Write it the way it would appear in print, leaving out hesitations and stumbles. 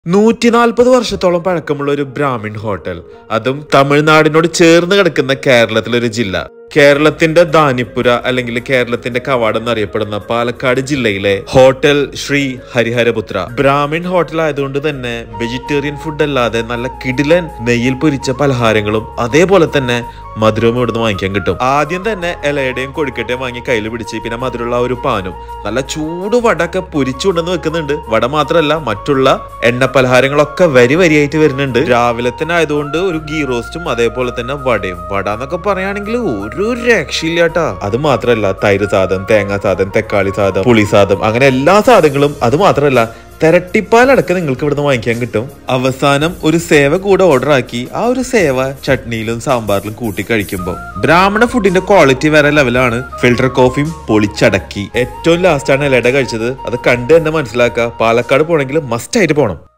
140 വർഷത്തോളം പഴക്കമുള്ള ഒരു ബ്രാഹ്മിൺ ഹോട്ടൽ, അതും തമിഴ്നാടിനോട് ചേർന്ന് കിടക്കുന്ന കേരളത്തിലൊരു ജില്ല. കേരളത്തിന്റെ ദാനിപ്പുര അല്ലെങ്കിൽ കേരളത്തിന്റെ കവാടം എന്നറിയപ്പെടുന്ന പാലക്കാട് ജില്ലയിലെ ഹോട്ടൽ ശ്രീ ഹരിഹരപുത്ര ബ്രാഹ്മിൺ ഹോട്ടൽ ആയതുകൊണ്ട് തന്നെ വെജിറ്റേറിയൻ ഫുഡ് അല്ലാതെ നല്ല കിടിലൻ നെയ്യിൽ പൊരിച്ച പലഹാരങ്ങളും അതേപോലെ തന്നെ മധുരവും ഇവിടുന്ന് വാങ്ങിക്കാൻ കിട്ടും. ആദ്യം തന്നെ ഇലയുടെയും കൊഴുക്കട്ടയും വാങ്ങി കയ്യിൽ പിടിച്ച് പിന്നെ മധുരമുള്ള ഒരു പാനും നല്ല ചൂട് വടക്കെ പൊരിച്ചുകൊണ്ടെന്ന് വെക്കുന്നുണ്ട്. വട മാത്രമല്ല മറ്റുള്ള എണ്ണ പലഹാരങ്ങളൊക്കെ വരിയായിട്ട് വരുന്നുണ്ട്. രാവിലെ തന്നെ ആയതുകൊണ്ട് ഒരു ഗീ റോസ്റ്റും അതേപോലെ തന്നെ വടയും. വട എന്നൊക്കെ പറയുകയാണെങ്കിൽ ഒരു രക്ഷയില്ലാട്ടാ. അത് മാത്രല്ല തൈര് സാധം, തേങ്ങാ സാധം, തക്കാളി സാധം, പുളി സാധം, അങ്ങനെ എല്ലാ സാധനങ്ങളും. അത് മാത്രല്ല തിരട്ടിപ്പാലടക്കം നിങ്ങൾക്ക് ഇവിടുന്ന് വാങ്ങിക്കാൻ കിട്ടും. അവസാനം ഒരു സേവ കൂടെ ഓർഡർ ആക്കി ആ ഒരു സേവ ചട്നിയിലും സാമ്പാറിലും കൂട്ടി കഴിക്കുമ്പോൾ ബ്രാഹ്മണ ഫുഡിന്റെ ക്വാളിറ്റി വേറെ ലെവലാണ്. ഫിൽട്ടർ കോഫിയും പൊളിച്ചടക്കി. ഏറ്റവും ലാസ്റ്റ് ആണ് ഇലയുടെ കഴിച്ചത്. അത് കണ്ട് തന്നെ മനസ്സിലാക്കുക. പാലക്കാട് പോണെങ്കിൽ മസ്റ്റ് ആയിട്ട് പോകണം.